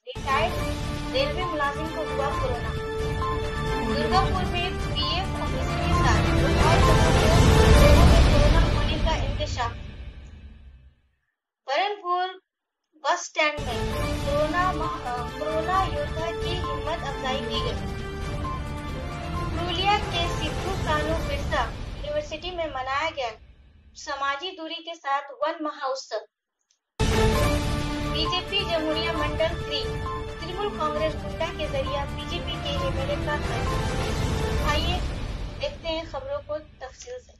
Retired railway मुलाजिम को हुआ कोरोना। दुर्गापुर में पीएफ ऑफिसर के साथ दो और लोगों में कोरोना होने का इंकशाफ। बरनपुर बस स्टैंड में कोरोना योद्धा की हिम्मत अफजाई की गई। पुरुलिया के सिद्धू कानू बिरसा यूनिवर्सिटी में मनाया गया समाजी दूरी के साथ वन महाउत्सव। बीजेपी जमुरिया मंडल 3 तृणमूल कांग्रेस गुंडा के जरिए बीजेपी के एमएलए का कत्ल। आइए देखते हैं खबरों को तफसील से।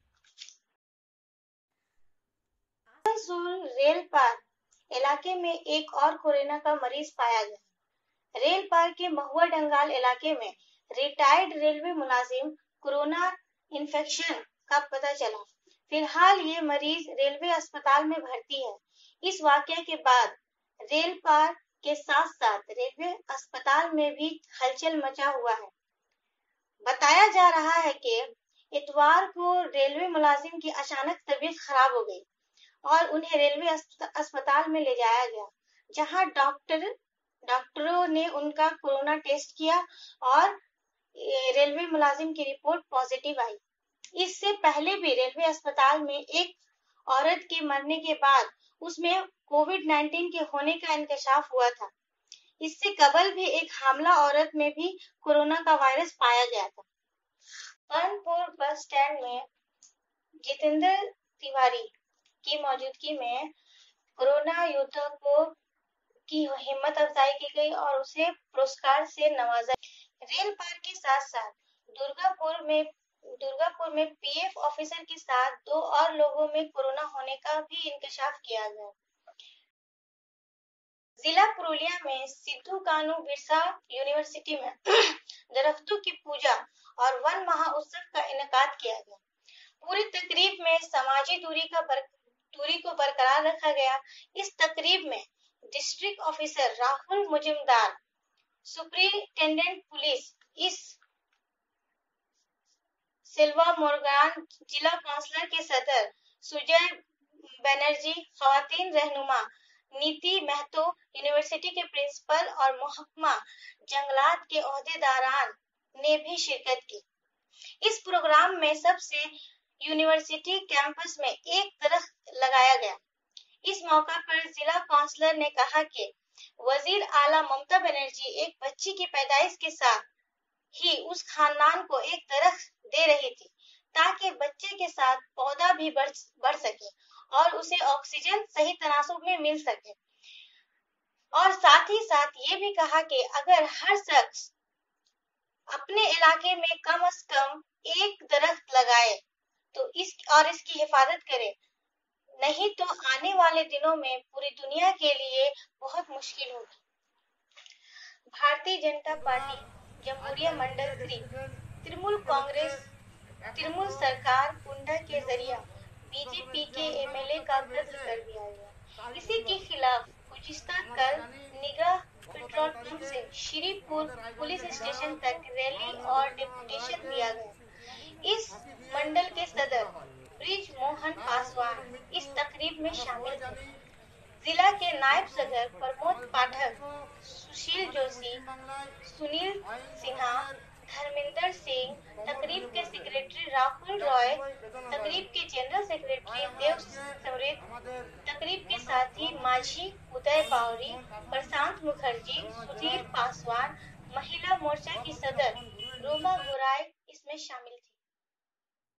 आसनसोल रेल पार इलाके में एक और कोरोना का मरीज पाया गया। रेल पार के महुआ डंगाल इलाके में रिटायर्ड रेलवे मुलाजिम कोरोना इन्फेक्शन का पता चला। फिलहाल ये मरीज रेलवे अस्पताल में भर्ती है। इस वाकये के बाद रेल पार के साथ साथ रेलवे अस्पताल में भी हलचल मचा हुआ है। बताया जा रहा है कि इतवार को रेलवे मुलाजिम की अचानक तबीयत खराब हो गई और उन्हें रेलवे अस्पताल में ले जाया गया, जहां डॉक्टरों ने उनका कोरोना टेस्ट किया और रेलवे मुलाजिम की रिपोर्ट पॉजिटिव आई। इससे पहले भी रेलवे अस्पताल में एक औरत के मरने के बाद उसमें कोविड-19 के होने का इंकशाफ हुआ था। इससे कबल भी एक हामला औरत में भी कोरोना का वायरस पाया गया था। बरनपुर बस स्टैंड में जितेंद्र तिवारी की मौजूदगी में कोरोना योद्धा की हिम्मत अफजाई की गई और उसे पुरस्कार से नवाजा। रेल पार के साथ साथ दुर्गापुर में पीएफ ऑफिसर के साथ दो और लोगों में कोरोना होने का भी इंकशाफ किया गया। जिला पुरुलिया में सिद्धू कानू बिरसा यूनिवर्सिटी में दरख्तों की पूजा और वन महाउत्सव का इनेकाद किया गया। पूरी तकरीब में समाजी दूरी को बरकरार रखा गया। इस तकरीब में district officer Rahul Majumdar, superintendent police Silva Morgan, जिला काउंसिलर के सदर सुजय बनर्जी, खवातीन रहनुमा नीति महतो, यूनिवर्सिटी के प्रिंसिपल और महकमा जंगलात के ओहदेदारान ने भी शिरकत की। इस प्रोग्राम में सबसे यूनिवर्सिटी कैंपस में एक दरख्त लगाया गया। इस मौका पर जिला काउंसिलर ने कहा कि वजीर आला ममता बनर्जी एक बच्ची की पैदाइश के साथ ही उस खानदान को एक दरख्त दे रही थी, ताकि बच्चे के साथ पौधा भी बढ़ सके और उसे ऑक्सीजन सही तनासुब में मिल सके। और साथ ही साथ ये भी कहा कि अगर हर शख्स अपने इलाके में कम से कम एक दरख्त लगाए तो इसकी हिफाजत करे, नहीं तो आने वाले दिनों में पूरी दुनिया के लिए बहुत मुश्किल होगी। भारतीय जनता पार्टी जमुरिया मंडल 3 तृणमूल सरकार गुंडा के जरिए बीजेपी के एमएलए का कत्ल कर दिया गया। इसी के खिलाफ गुज़िश्ता कल निगाह पेट्रोल पंप से श्रीपुर पुलिस स्टेशन तक रैली और डेपुटेशन दिया गया। इस मंडल के सदर ब्रिज मोहन पासवान इस तकरीब में शामिल थे। जिला के नायब सदर प्रमोद पाठक, सुशील जोशी, सुनील सिन्हा, धर्मेंद्र सिंह, तकरीब के सेक्रेटरी राहुल रॉय, तकरीब के जनरल सेक्रेटरी देव समृत, तकरीब के साथ ही माझी उदय बावरी, प्रशांत मुखर्जी, सुधीर पासवान, महिला मोर्चा की सदर रोमा गोराई इसमें शामिल थी।